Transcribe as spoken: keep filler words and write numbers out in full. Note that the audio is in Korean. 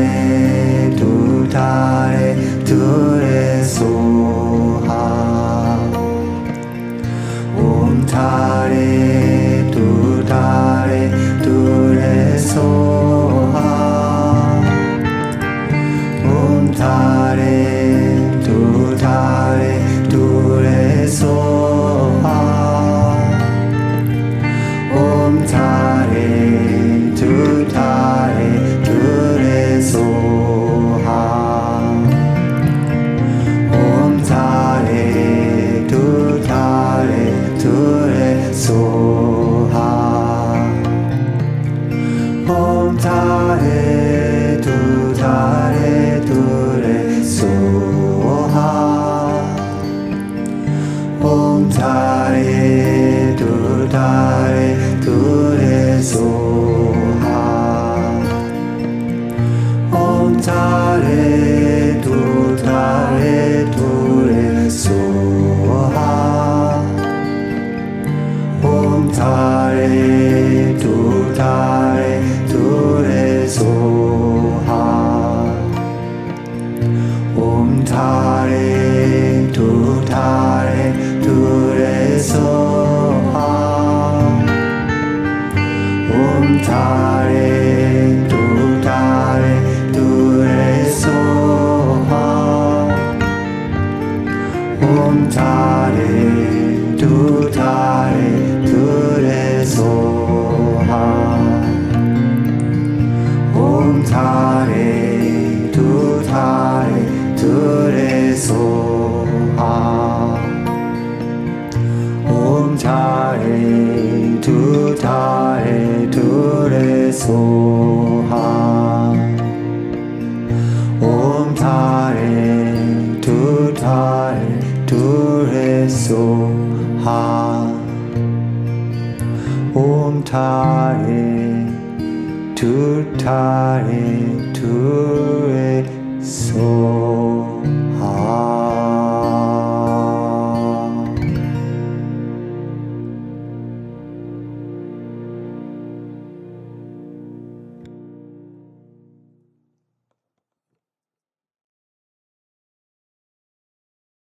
타레 두 타레 두레 소하 옴 타레 두 타레 두레 소하 옴 타레 두 타레 두레 소하 옴 타레 두 타레 두레 소하 옴 타레 두 타레 두레 소하 옴 타레 두 타레 두레 소하 옴 타레 두 타레 두레 소하 옴 타레 두 타레 두레 소하 옴 타레 두 타레 두레 소하 옴 타레 두 타레 두레 소하 옴 타레 두 타레 두레 소하 옴 타레 두 타레 두레 소하 옴 타레 두 타레 두레 소하 옴 타레 두 타레 두레 소하 옴 타레 두 타레 두레 소하 옴 타레 두 타레 두레 소